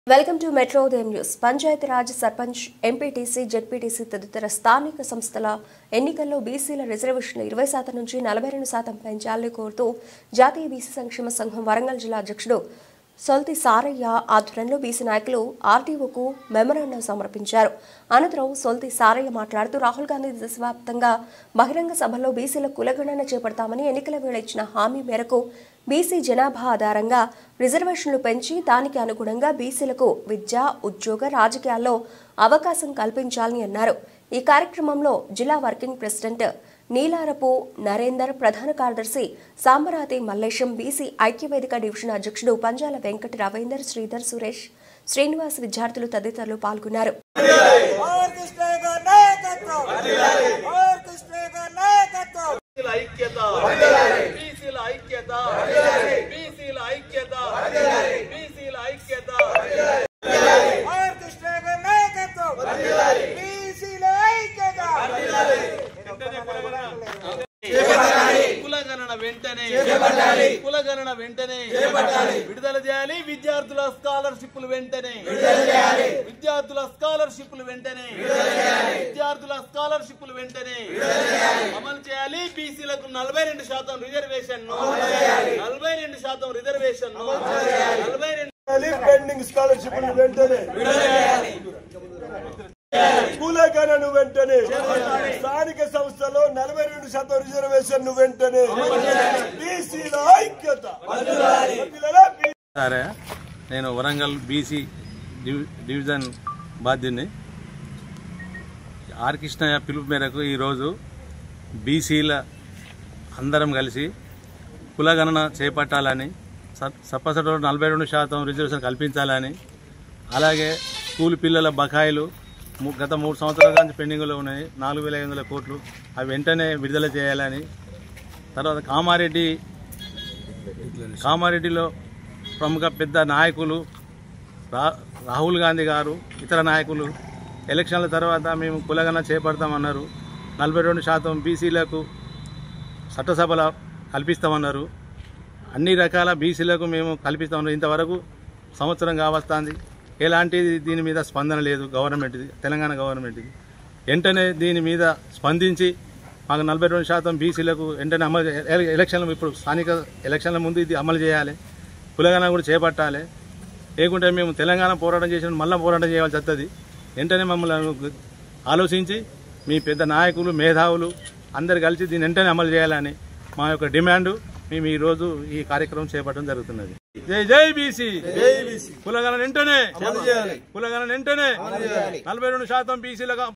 Welcome to metro ఉదయం news. Panchayati Raj sarpanch, MPTC, ZPTC తదితర స్థానిక సంస్థల ఎన్నికల్లో బీసీల రిజర్వేషన్లు 20% నుంచి 42% పెంచాలని కోరుతూ జాతీయ బీసీ సంక్షేమ సంఘం వరంగల్ జిల్లా అధ్యక్షుడు సొల్తి సారయ్య ఆధ్వర్యంలో బీసీ నాయకులు ఆర్టీఓకు మెమరాండం సమర్పించారు. అనంతరం సొల్తి సారయ్య మాట్లాడుతూ రాహుల్ గాంధీ దేశవ్యాప్తంగా బహిరంగ సభలో బీసీల కులగణన చేపడతామని ఎన్నికల వేళ ఇచ్చిన హామీ మేరకు బీసీ జనాభా ఆధారంగా రిజర్వేషన్లు పెంచి దానికి అనుగుణంగా బీసీలకు విద్య, ఉద్యోగ, రాజకీయాల్లో అవకాశం కల్పించాలని అన్నారు. ఈ కార్యక్రమంలో జిల్లా వర్కింగ్ ప్రెసిడెంట్ నీలారపు నరేందర్, ప్రధాన కార్యదర్శి సాంబరాతి మల్లేశం, బీసీ ఐక్యవేదిక డివిజన్ అధ్యక్షుడు పంజాల వెంకట రవీందర్, శ్రీధర్, సురేష్, శ్రీనివాస్, విద్యార్థులు తదితరులు పాల్గొన్నారు. కులగణన వెంటనే విడుదల చేయాలి. విద్యార్థుల స్కాలర్షిప్లు వెంటనే అమలు చేయాలి. బీసీలకు 42% రిజర్వేషన్, 42% రిజర్వేషన్, పెండింగ్ స్కాలర్షిప్లు వెంటనే, కులగణను వెంటనే, స్థానిక సంస్థలో 42% రిజర్వేషన్ వెంటనే, బీసీల ఐక్యత. సరే, నేను వరంగల్ బీసీ డివిజన్ బాధ్యుని. ఆర్ కృష్ణయ్య పిలుపు మేరకు ఈరోజు బీసీల అందరం కలిసి కులగణన చేపట్టాలని, సప్పసటలో 42% రిజర్వేషన్ కల్పించాలని, అలాగే స్కూల్ పిల్లల బకాయిలు గత 3 సంవత్సరాల నుంచి పెండింగ్లో ఉన్నాయి, 4,500 కోట్లు, అవి వెంటనే విడుదల చేయాలని. తర్వాత కామారెడ్డిలో ప్రముఖ పెద్ద నాయకులు రాహుల్ గాంధీ గారు, ఇతర నాయకులు ఎలక్షన్ల తర్వాత మేము కులగణన చేపడతామన్నారు. 42% బీసీలకు చట్టసభలో కల్పిస్తామన్నారు. అన్ని రకాల బీసీలకు మేము కల్పిస్తామన్నారు. ఇంతవరకు సంవత్సరం కావస్తుంది, ఎలాంటి దీని మీద స్పందన లేదు గవర్నమెంట్ది, తెలంగాణ గవర్నమెంట్ది. వెంటనే దీని మీద స్పందించి మాకు 42% బీసీలకు వెంటనే అమలు, ఎలక్షన్లు ఇప్పుడు స్థానిక ఎలక్షన్ల ముందు ఇది అమలు చేయాలి, కులగణన కూడా చేపట్టాలి. లేకుంటే మేము తెలంగాణ పోరాటం చేసిన మళ్ళీ పోరాటం చేయాల్సి వస్తుంది. వెంటనే మమ్మల్ని ఆలోచించి మీ పెద్ద నాయకులు, మేధావులు అందరు కలిసి దీన్ని వెంటనే అమలు చేయాలని మా యొక్క డిమాండ్. మేము ఈరోజు ఈ కార్యక్రమం చేపట్టడం జరుగుతున్నది. జై జై బీసీ, కులగణన వెంటనే 42% బీసీలకు